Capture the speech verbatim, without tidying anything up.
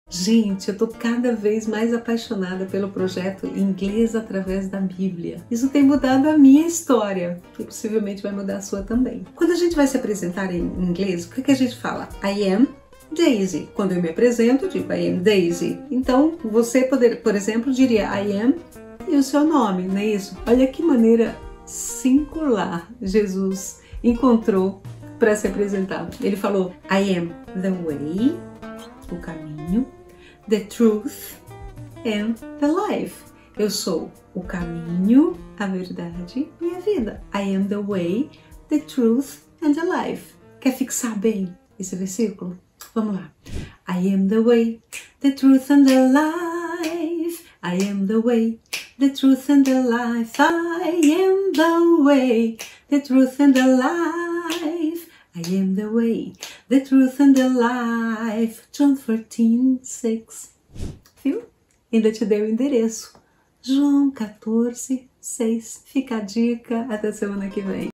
Gente, eu tô cada vez mais apaixonada pelo projeto Inglês através da Bíblia. Isso tem mudado a minha história, que possivelmente vai mudar a sua também. Quando a gente vai se apresentar em inglês, o que, que a gente fala? I am Daisy. Quando eu me apresento, eu digo I am Daisy. Então, você, poder, por exemplo, diria I am e o seu nome, não é isso? Olha que maneira singular Jesus encontrou para se apresentar. Ele falou I am the way, o caminho, the truth and the life. Eu sou o caminho, a verdade e a vida. I am the way, the truth and the life. Quer fixar bem esse versículo? Vamos lá. I am the way, the truth and the life. I am the way, the truth and the life. I am the way, the truth and the life. I am the way, the truth and the life. John fourteen, six. Viu? Ainda te dei o endereço. João quatorze, seis. Fica a dica. Até semana que vem.